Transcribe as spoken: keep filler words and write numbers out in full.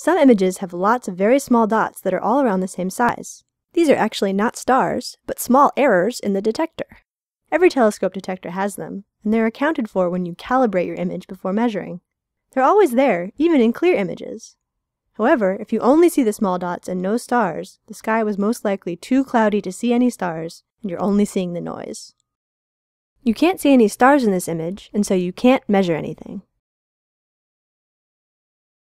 Some images have lots of very small dots that are all around the same size. These are actually not stars, but small errors in the detector. Every telescope detector has them, and they're accounted for when you calibrate your image before measuring. They're always there, even in clear images. However, if you only see the small dots and no stars, the sky was most likely too cloudy to see any stars, and you're only seeing the noise. You can't see any stars in this image, and so you can't measure anything.